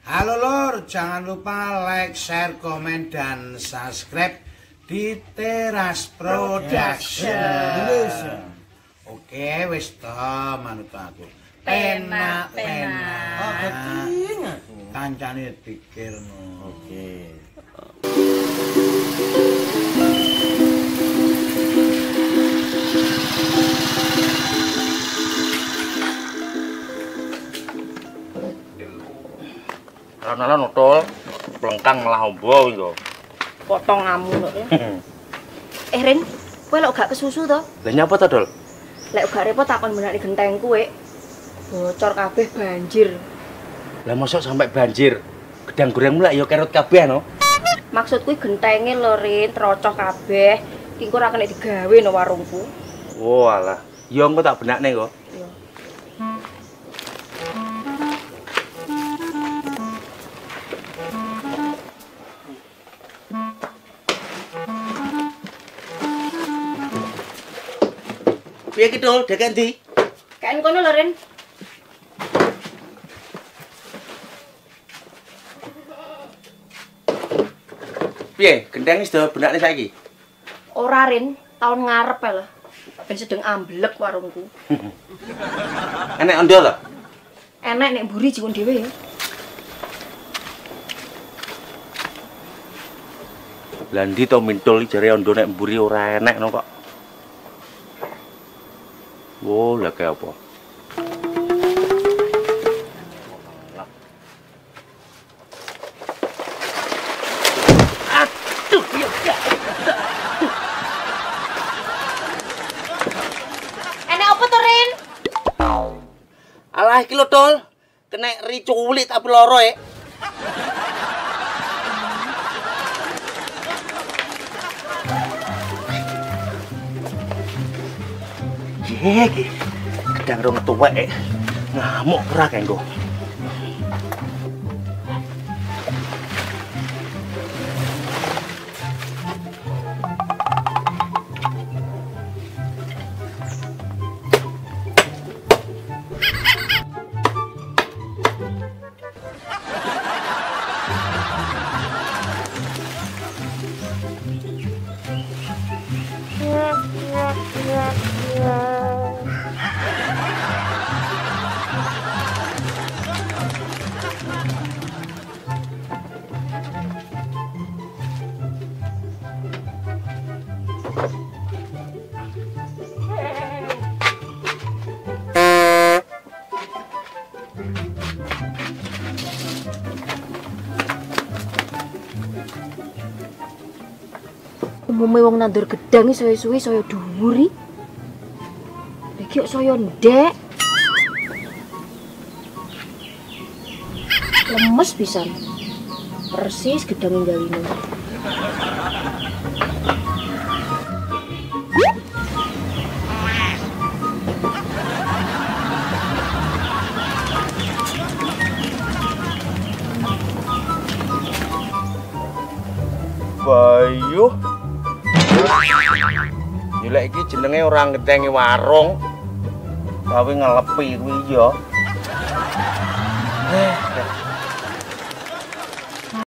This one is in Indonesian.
Halo Lur, jangan lupa like, share, komen, dan subscribe di Teras Production. Oke, wis to manut aku. Penak. Oh, keting aku. Kancane pikirno. Oke. Karena notol pelengkang malah ombo iki. Potong ngamu lho ya. Rin, kowe lek gak kesusu to? Lah nyapa to, Dol? Lek gak repot takon benake gentengku, Wek. Bocor kabeh banjir. Lah mosok sampai banjir. Gedang gorengmu lak ya kerut kabeh no. Maksud kuwi gentenge lho, Rin, trocoh kabeh. Iki ora kena digawe no warungku. Oh alah, ya engko tak benakne kok. Iya. Piye ki, Dol? Dek endi? Kaen kono lho, Rin. Piye? Gendeng wis do benakne saiki? Ora, Rin, tahun ngarep lho. Ben sedeng amblek warungku. Enek ondo lho. Enek nek mburi jikun dhewe ya. Lah ndi to mintul jare ondo nek mburi ora enek no kok. Oh, lah kayak apa? Aduh, ya gak. Enek apa to, Rin? Alah iki lho, Dol. Kena riculik tapi loro ya. Iki gedang rong tuwek ngamuk ora kengko. Umume wong nandur gedang iki suwe-suwe saya dhuwur iki. Iki kok saya ndek. Lemes pisan. Persis gedang nggalino. Bayu. Gila iki jenenge orang ngetengi warung. Tapi ngelepi kuwi ya.